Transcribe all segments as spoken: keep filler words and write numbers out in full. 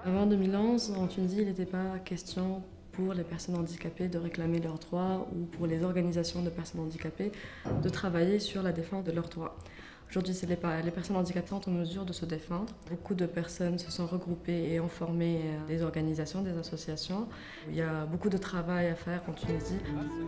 Avant deux mille onze, en Tunisie, il n'était pas question pour les personnes handicapées de réclamer leurs droits ou pour les organisations de personnes handicapées de travailler sur la défense de leurs droits. Aujourd'hui, c'est les, les personnes handicapées sont en mesure de se défendre. Beaucoup de personnes se sont regroupées et ont formé des organisations, des associations. Il y a beaucoup de travail à faire en Tunisie.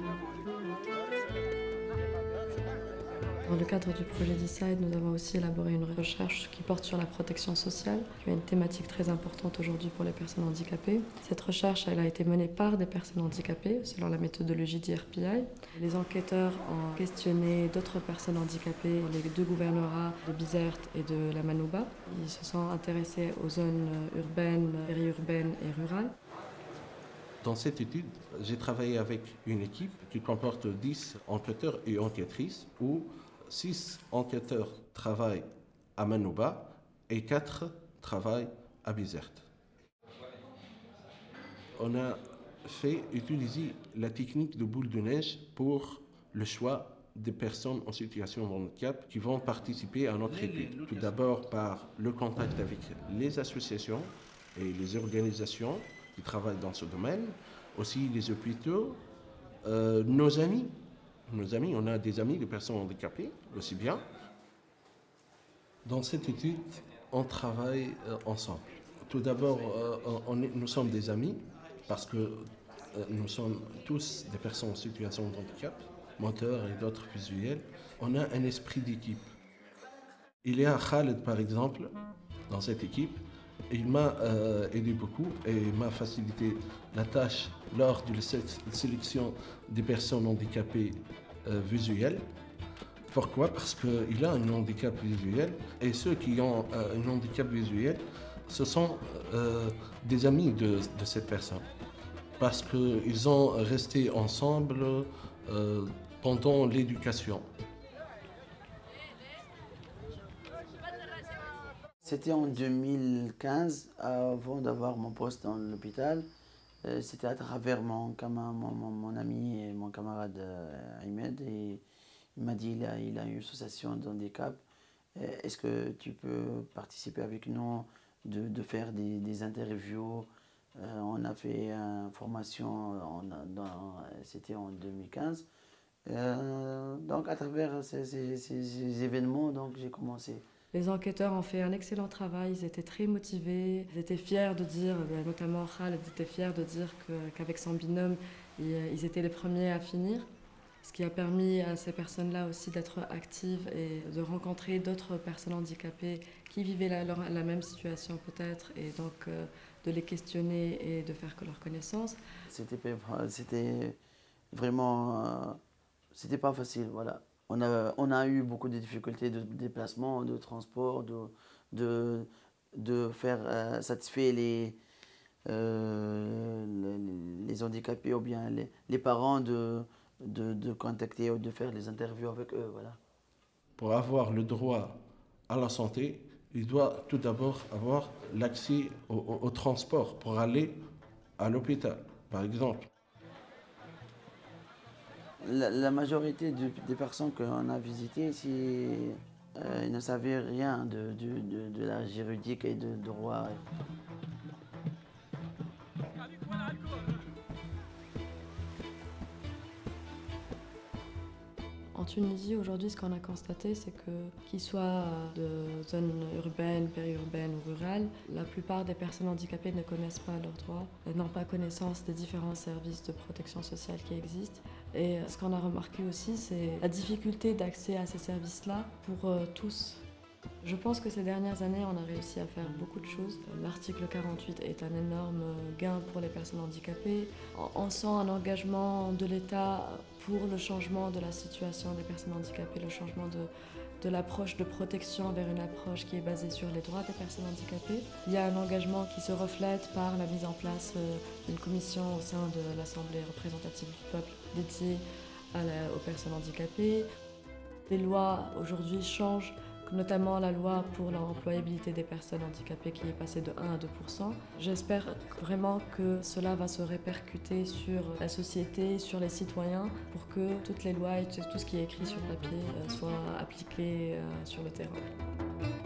Dans le cadre du projet Decide, nous avons aussi élaboré une recherche qui porte sur la protection sociale, qui est une thématique très importante aujourd'hui pour les personnes handicapées. Cette recherche elle a été menée par des personnes handicapées, selon la méthodologie d'I R P I. Les enquêteurs ont questionné d'autres personnes handicapées dans les deux gouvernorats de Bizerte et de la Manouba. Ils se sont intéressés aux zones urbaines, périurbaines et rurales. Dans cette étude, j'ai travaillé avec une équipe qui comporte dix enquêteurs et enquêtrices, où six enquêteurs travaillent à Manouba et quatre travaillent à Bizerte. On a fait utiliser la technique de boule de neige pour le choix des personnes en situation de handicap qui vont participer à notre étude. Tout d'abord par le contact avec les associations et les organisations qui travaillent dans ce domaine, aussi les hôpitaux, euh, nos amis. Nos amis, on a des amis de personnes handicapées aussi bien. Dans cette étude, on travaille euh, ensemble. Tout d'abord, euh, on est, nous sommes des amis parce que euh, nous sommes tous des personnes en situation de handicap, moteurs et d'autres visuels. On a un esprit d'équipe. Il y a Khaled, par exemple, dans cette équipe. Il m'a euh, aidé beaucoup et m'a facilité la tâche lors de la sélection des personnes handicapées euh, visuelles. Pourquoi? Parce qu'il a un handicap visuel et ceux qui ont euh, un handicap visuel, ce sont euh, des amis de, de cette personne. Parce qu'ils ont resté ensemble euh, pendant l'éducation. C'était en deux mille quinze, avant d'avoir mon poste dans l'hôpital. C'était à travers mon, mon, mon, mon ami et mon camarade Ahmed. Et il m'a dit qu'il a, il a une association d'handicap. Est-ce que tu peux participer avec nous, de, de faire des, des interviews? On a fait une formation, c'était en deux mille quinze. Euh, donc à travers ces, ces, ces événements, donc j'ai commencé. Les enquêteurs ont fait un excellent travail, ils étaient très motivés, ils étaient fiers de dire, notamment Khaled était fier de dire qu'avec son binôme, ils étaient les premiers à finir. Ce qui a permis à ces personnes-là aussi d'être actives et de rencontrer d'autres personnes handicapées qui vivaient la, leur, la même situation peut-être, et donc euh, de les questionner et de faire leur connaissance. C'était vraiment, euh, c'était pas facile, voilà. On a, on a eu beaucoup de difficultés de déplacement, de transport, de, de, de faire euh, satisfaire les, euh, les, les handicapés ou bien les, les parents de, de, de contacter ou de faire des interviews avec eux. Voilà. Pour avoir le droit à la santé, il doit tout d'abord avoir l'accès au, au, au transport pour aller à l'hôpital, par exemple. La, la majorité de, des personnes qu'on a visitées ici euh, ne savaient rien de, de, de, de la juridique et de droit. En Tunisie, aujourd'hui, ce qu'on a constaté, c'est que, qu'ils soient de zones urbaines, périurbaines ou rurales, la plupart des personnes handicapées ne connaissent pas leurs droits, n'ont pas connaissance des différents services de protection sociale qui existent. Et ce qu'on a remarqué aussi, c'est la difficulté d'accès à ces services-là pour euh, tous. Je pense que ces dernières années, on a réussi à faire beaucoup de choses. L'article quarante-huit est un énorme gain pour les personnes handicapées. On sent un engagement de l'État pour le changement de la situation des personnes handicapées, le changement de, de l'approche de protection vers une approche qui est basée sur les droits des personnes handicapées. Il y a un engagement qui se reflète par la mise en place d'une commission au sein de l'Assemblée représentative du peuple dédiée à la, aux personnes handicapées. Les lois aujourd'hui changent, notamment la loi pour l'employabilité des personnes handicapées qui est passée de un à deux pour cent. J'espère vraiment que cela va se répercuter sur la société, sur les citoyens, pour que toutes les lois et tout ce qui est écrit sur papier soit appliqué sur le terrain.